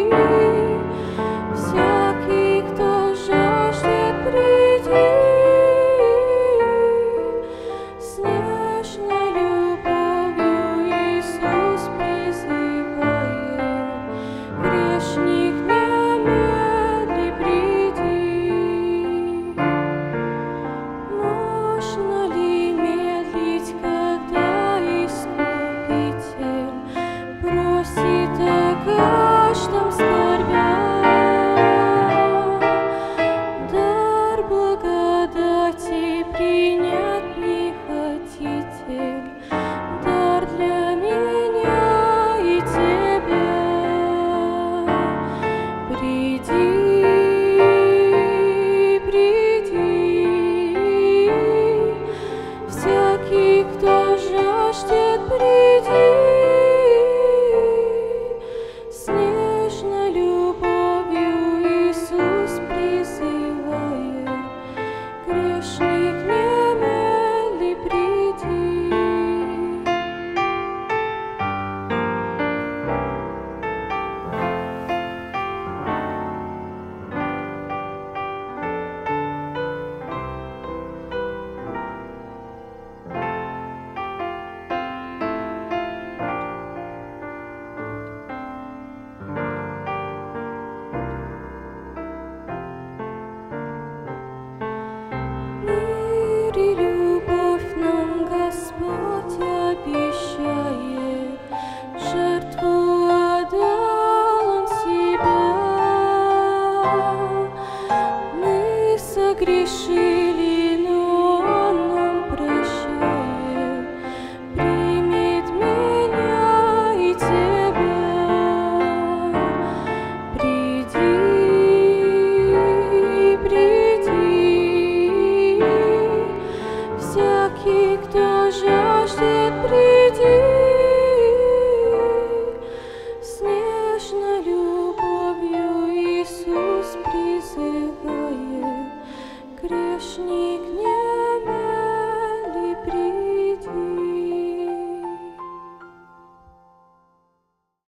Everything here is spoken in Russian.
Всякий, кто жаждет, приди. С нежной любовью Иисус призывает. Грешник, немедли приди. Можно ли медлить, когда Искупитель просит о каждом скорбя? Дар благодати принять не хотите, дар для меня и тебя. Приди, приди, всякий, кто жаждет, приди. С нежной любовью Иисус призывает. Грешник, немедли приди. Мир и любовь нам Господь обещает, жертву отдал Он себя. Мы согрешили, но Он нам прощает, примет меня и тебя. Приди, приди, всякий, кто жаждет, приди. С нежной любовью Иисус призывает. Грешник, не